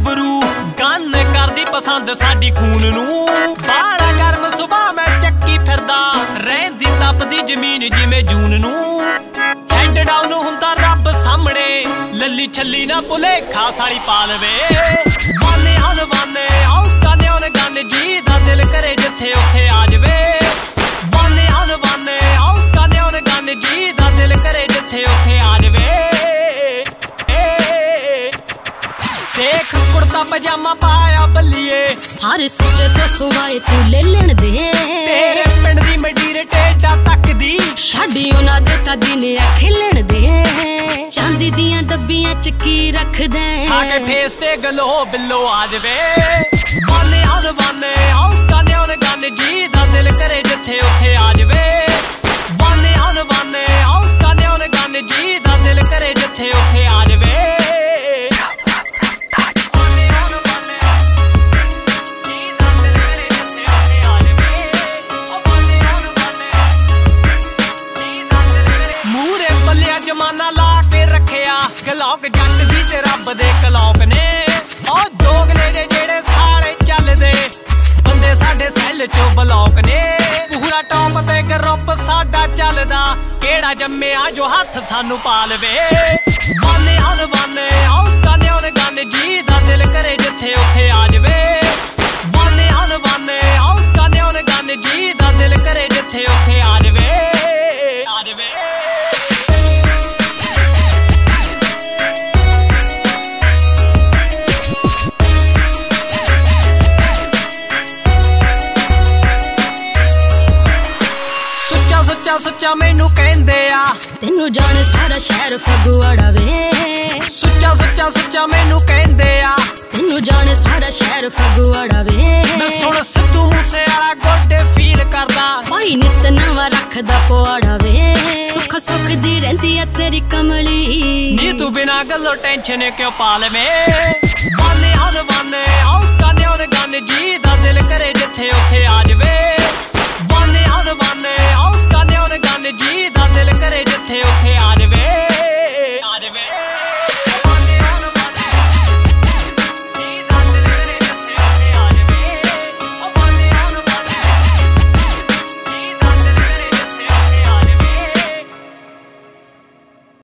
ਗੱਭਰੂ ਗੰਨ ਕਰਦੀ ਪਸੰਦ ਸਾਡੀ ਖੂਨ ਨੂੰ। ਬਾਹਲਾ ਗਰਮ ਸੁਭਾ ਮੈਂ ਚੱਕੀ ਫਿਰਦਾ ਰਹਿੰਦੀ ਤਪਦੀ ਜ਼ਮੀਨ ਜਿਵੇਂ ਜੂਨ ਨੂੰ। ਹੈਡ ਡਾਊਨ ਹੁੰਦਾ ਰੱਬ ਸਾਹਮਣੇ ਲੱਲੀ ਛੱਲੀ ਨਾ ਭੁਲੇਖਾ ਸਾਲੀ ਪਾ ਲਵੇ। ਵਾਨੇ ਹਨ ਵਾਨੇ ਆਉ ਗਾਨੇ ਉਹਨੇ ਗਾਨੇ ਜੀ ਦਾ ਦਿਲ ਕਰੇ ਜਿੱਥੇ ਉੱਥੇ ਆ ਜਵੇ। ਵਾਨੇ ਹਨ ਵਾਨੇ ਆਉ ਗਾਨੇ ਉਹਨੇ ਗਾਨੇ ਜੀ ਦਾ ਦਿਲ ਕਰੇ ਜਿੱਥੇ ਉੱਥੇ ਆ ਜਵੇ। देख कुर्ता पजामा पाया बल्लिए सारे सोचे तो सुवाए तू ले लेन दे। तेरे पिंड दी मंडीर टेढ़ा तक दी छाड़ी उना दे ता दिन खिलन दे। चांदी दियां डब्बियां च की रख दे आके फेस ते गलो बिल्लो आ जवे। वाने हन वाने आओ गाने ओने गाने जी दा दिल करे जिथे उथे आ जवे। वाने हन वाने आओ गाने ओने गाने जी दा दिल करे जिथे उथे आ जवे। जमाना ला के रखिया गलौक जट दी ते रब दे कलौक ने। ओ दोगले दे जेड़े सारे चलदे बंदे साडे सैल चो ब्लॉक ने। पूरा टॉप ते ग्रुप साडा चलदा केड़ा जम्मिया जो हथ सानू पा लवे। वाने हन वाने आओ गाने ओने गाने जी दा दिल करे जिथे उथे आ जवे। वाने हन वाने आओ गाने ओने गाने जी दा दिल करे जिथे उथे आ जवे। सुच्चा मैनू कहंदे आ तेनू जाने सारा शहर फगवाड़ा वे। सुच्चा सुच्चा सुच्चा मैनू कहंदे आ तेनू जाने सारा शहर फगवाड़ा वे। मैं सुन सिद्धू मूसे वाला गोडे फील करदा भाई नित नवा रखदा पवाड़ा वे। सुख सुख दी रहंदी है तेरी कमली नी तू बिना गल्लो टेंशन क्यों पा लवे। वाने हन वाने